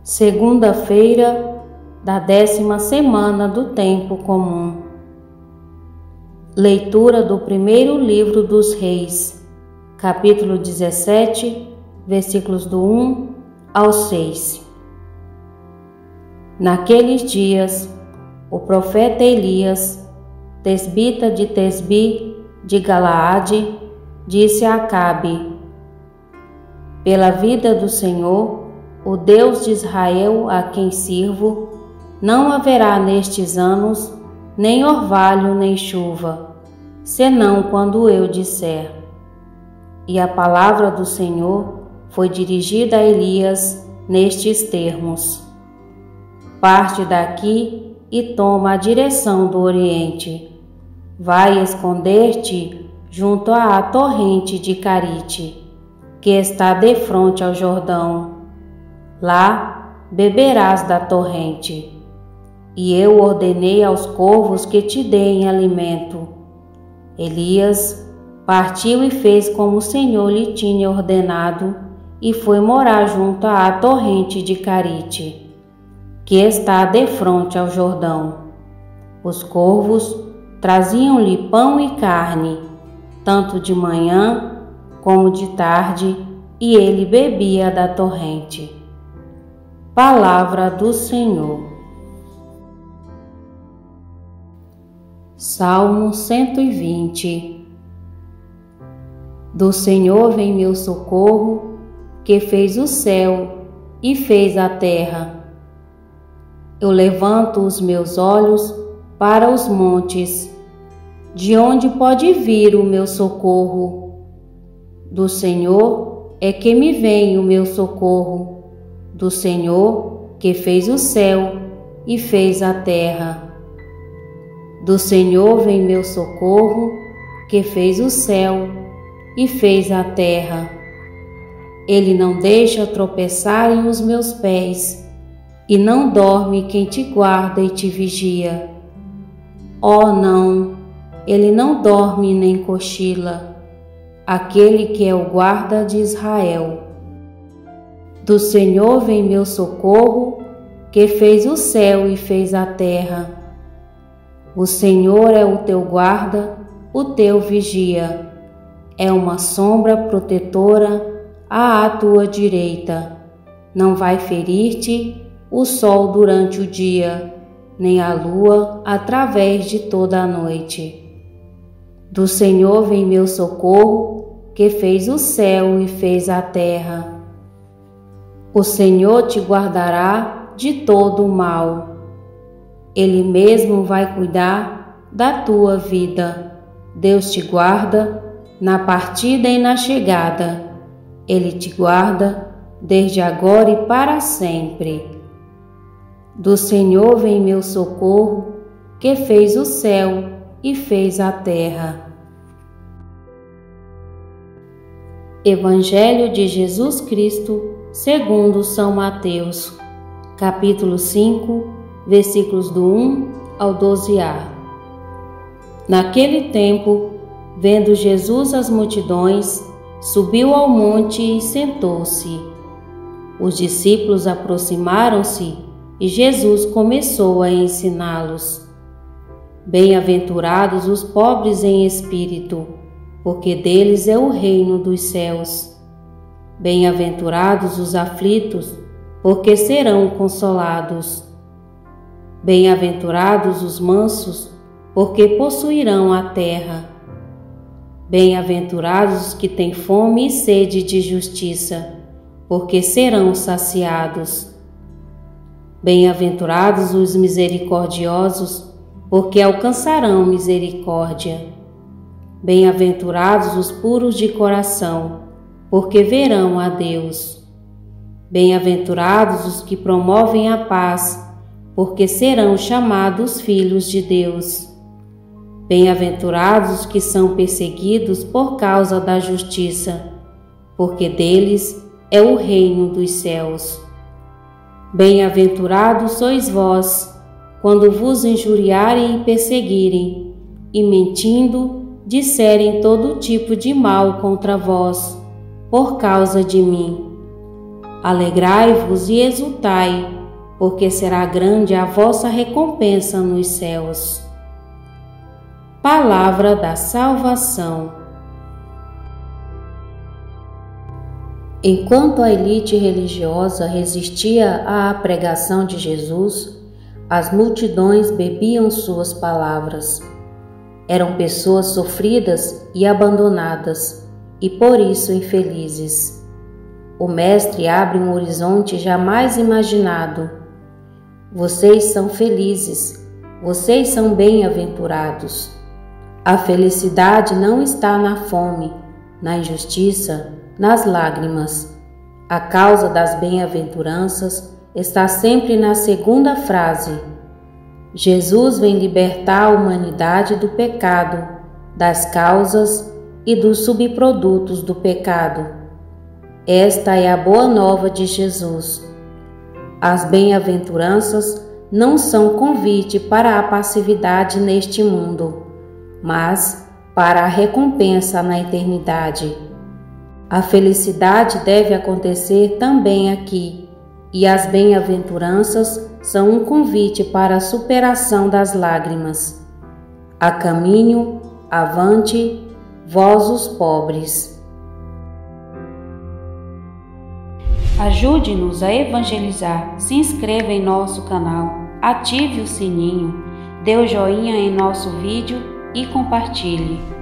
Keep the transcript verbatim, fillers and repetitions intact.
Segunda-feira da décima semana do tempo comum. Leitura do primeiro livro dos Reis, capítulo dezessete, versículos do um ao seis. Naqueles dias, o profeta Elias, tesbita de Tesbi de Galaade, disse a Acabe: Pela vida do Senhor, o Deus de Israel, a quem sirvo, não haverá nestes anos nem orvalho nem chuva, senão quando eu disser. E a palavra do Senhor foi dirigida a Elias nestes termos: Parte daqui e toma a direção do Oriente. Vai esconder-te junto à torrente de Carite, que está defronte ao Jordão. Lá beberás da torrente. E eu ordenei aos corvos que te deem alimento. Elias partiu e fez como o Senhor lhe tinha ordenado, e foi morar junto à torrente de Carite, que está defronte ao Jordão. Os corvos traziam-lhe pão e carne, tanto de manhã como de tarde, e ele bebia da torrente. Palavra do Senhor. Salmo cento e vinte. Do Senhor vem meu socorro, que fez o céu e fez a terra. Eu levanto os meus olhos para os montes. De onde pode vir o meu socorro? Do Senhor é que me vem o meu socorro. Do Senhor que fez o céu e fez a terra. Do Senhor vem meu socorro, que fez o céu e fez a terra. Ele não deixa tropeçarem os meus pés, e não dorme quem te guarda e te vigia. Oh, não, ele não dorme nem cochila, aquele que é o guarda de Israel. Do Senhor vem meu socorro, que fez o céu e fez a terra. O Senhor é o teu guarda, o teu vigia. É uma sombra protetora à tua direita. Não vai ferir-te o sol durante o dia, nem a lua através de toda a noite. Do Senhor vem meu socorro, que fez o céu e fez a terra. O Senhor te guardará de todo o mal. Ele mesmo vai cuidar da tua vida. Deus te guarda na partida e na chegada. Ele te guarda desde agora e para sempre. Do Senhor vem meu socorro, que fez o céu e fez a terra. Evangelho de Jesus Cristo segundo São Mateus, capítulo cinco, versículos do um ao doze a. Naquele tempo, vendo Jesus as multidões, subiu ao monte e sentou-se. Os discípulos aproximaram-se e Jesus começou a ensiná-los. Bem-aventurados os pobres em espírito, porque deles é o reino dos céus. Bem-aventurados os aflitos, porque serão consolados. Bem-aventurados os mansos, porque possuirão a terra. Bem-aventurados os que têm fome e sede de justiça, porque serão saciados. Bem-aventurados os misericordiosos, porque alcançarão misericórdia. Bem-aventurados os puros de coração, porque verão a Deus. Bem-aventurados os que promovem a paz, porque serão chamados filhos de Deus. Bem-aventurados os que são perseguidos por causa da justiça, porque deles é o reino dos céus. Bem-aventurados sois vós, quando vos injuriarem e perseguirem, e mentindo, disserem todo tipo de mal contra vós, por causa de mim. Alegrai-vos e exultai, porque será grande a vossa recompensa nos céus. Palavra da salvação. Enquanto a elite religiosa resistia à pregação de Jesus, as multidões bebiam suas palavras. Eram pessoas sofridas e abandonadas, e por isso infelizes. O Mestre abre um horizonte jamais imaginado. Vocês são felizes, vocês são bem-aventurados. A felicidade não está na fome, na injustiça, nas lágrimas. A causa das bem-aventuranças está sempre na segunda frase. Jesus vem libertar a humanidade do pecado, das causas e dos subprodutos do pecado. Esta é a boa nova de Jesus. As bem-aventuranças não são convite para a passividade neste mundo, mas para a recompensa na eternidade. A felicidade deve acontecer também aqui, e as bem-aventuranças são um convite para a superação das lágrimas. A caminho, avante, vós os pobres. Ajude-nos a evangelizar, se inscreva em nosso canal, ative o sininho, dê o joinha em nosso vídeo e compartilhe.